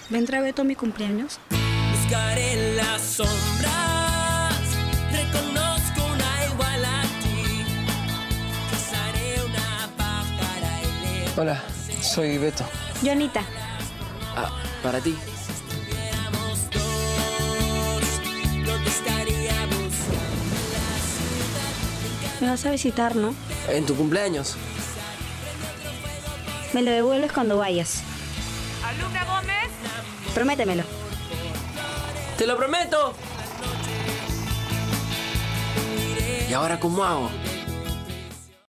¿Vendrá Beto a mi cumpleaños? Buscaré en las sombras, reconozco una igual a ti. Cazaré una pájara y le... Hola, soy Beto. Yo, Anita. Ah, para ti. Estuviéramos dos, ¿dónde estaríamos? Me vas a visitar, ¿no? En tu cumpleaños. Me lo devuelves cuando vayas. Alumna Gómez. Prométemelo. ¡Te lo prometo! ¿Y ahora cómo hago?